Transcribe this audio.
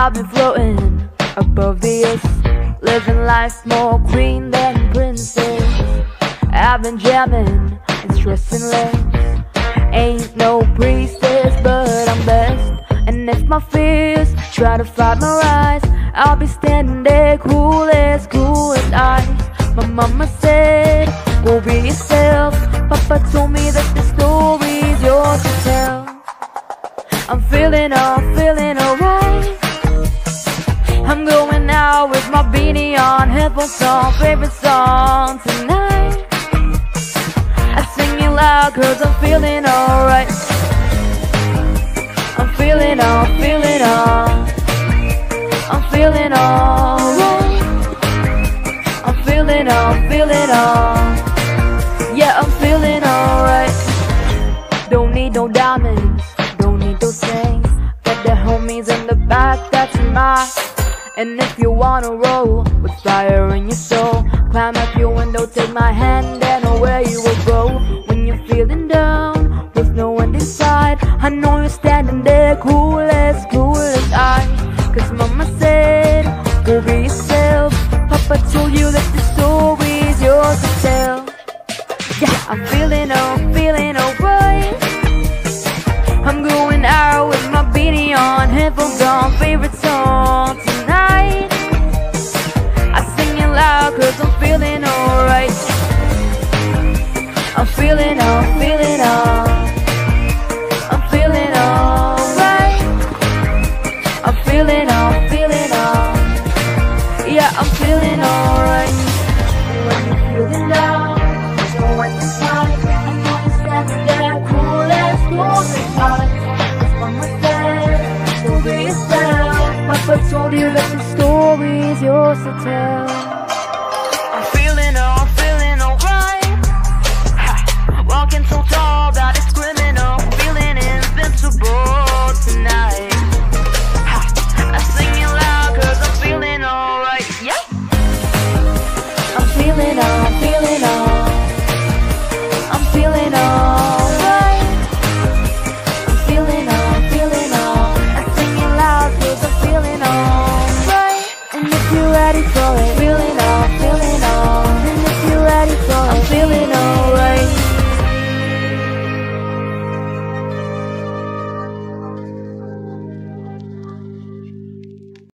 I've been floating above the earth, living life more queen than princess. I've been jamming and stressing less. Ain't no priestess, but I'm best. And if my fears try to fight my rise, I'll be standing there cool as ice. My mama said, go be yourself. Papa told me that the story's yours to tell. I'm feeling alright. I'm going out with my beanie on, headphones on, favorite song tonight. I sing it loud cause I'm feeling alright. I'm feeling alright. I'm feeling yeah, I'm feeling alright. Don't need no diamonds, don't need those things. Got the homies in the back, that's mine. And if you wanna roll with fire in your soul, climb up your window, take my hand, and away you will go. When you're feeling down, with no one inside, I know you're standing there cool as ice. Cause mama said, go be yourself. Papa told you that the story's yours to tell. Yeah, I'm feeling alright. I'm going out with my beanie on, headphones on, favorite song tonight. I sing it loud cause I'm feeling alright. I'm feeling alright. I'm feeling yeah, I'm feeling alright. When you're feeling down, there's no one inside. I know you're standing there cool as ice. It's mama said, go be yourself. Papa told you that the story's yours to tell. I'm feeling alright. Walking so tall that it's criminal. Feeling invincible tonight. I sing it loud cause I'm feeling alright. Yeah. I'm feeling alright. I'm feeling alright. I sing it loud cause I'm feeling alright. And if you're ready for it, feeling